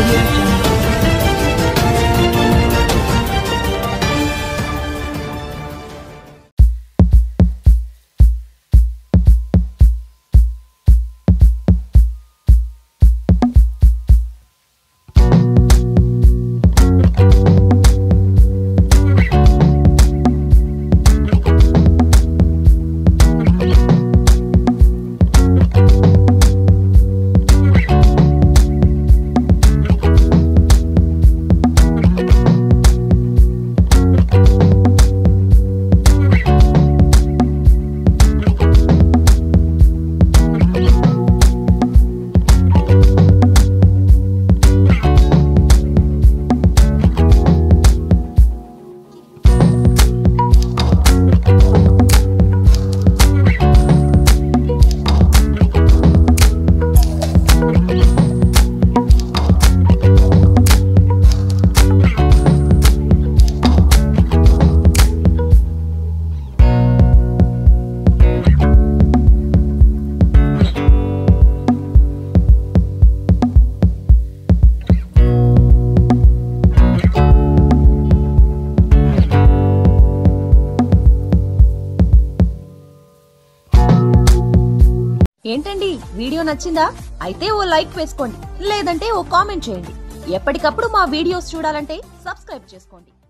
Audio Jungle. ఏంటండి video నచ్చిందా? అయితే ఓ లైక్ వేసుకోండి, లేదంటే ఓ కామెంట్ చేయండి. ఎప్పటికప్పుడు మా వీడియోస్ చూడాలంటే సబ్స్క్రైబ్ చేసుకోండి.